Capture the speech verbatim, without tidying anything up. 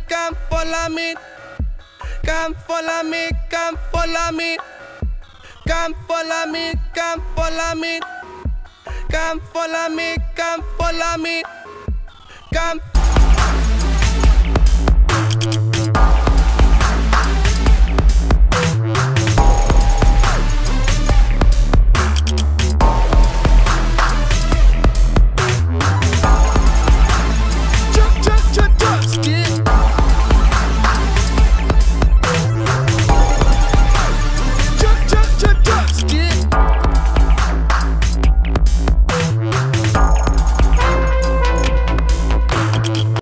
come follow me. Come follow me, come follow me. Come follow me, come follow me. Come follow me, come follow me. Come